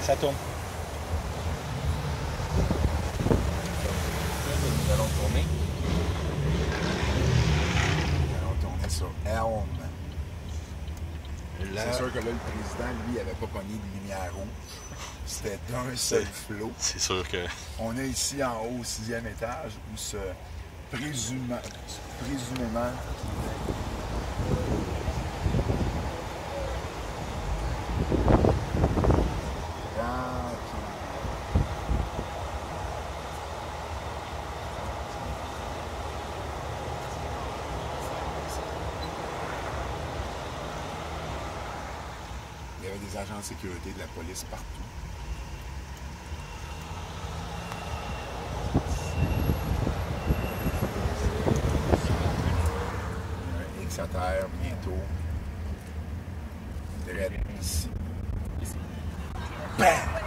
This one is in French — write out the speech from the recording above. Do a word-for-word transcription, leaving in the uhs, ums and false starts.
Ça tourne. Nous allons tourner. Nous allons tourner sur Elm. C'est sûr que là, le président, lui, n'avait pas pogné de lumière rouge. C'était d'un seul flot. C'est sûr que... On est ici en haut, au sixième étage, où ce présumément... présumément il y avait des agents de sécurité de la police partout. Un X à terre bientôt. Direct ici. Bam!